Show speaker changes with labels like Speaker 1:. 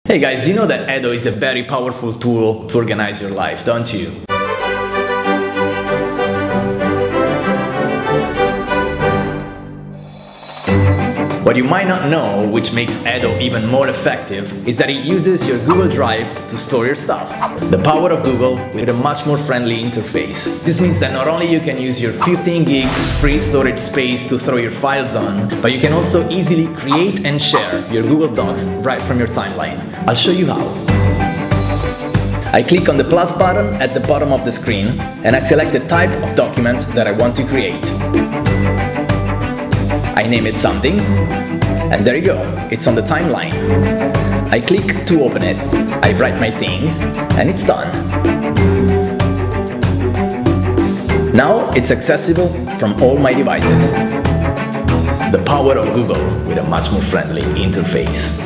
Speaker 1: Hey guys, you know that Edo is a very powerful tool to organize your life, don't you? What you might not know, which makes Edo even more effective, is that it uses your Google Drive to store your stuff. The power of Google with a much more friendly interface. This means that not only you can use your 15 gigs free storage space to throw your files on, but you can also easily create and share your Google Docs right from your timeline. I'll show you how. I click on the plus button at the bottom of the screen and I select the type of document that I want to create. I name it something, and there you go, it's on the timeline. I click to open it, I write my thing, and it's done. Now it's accessible from all my devices. The power of Google with a much more friendly interface.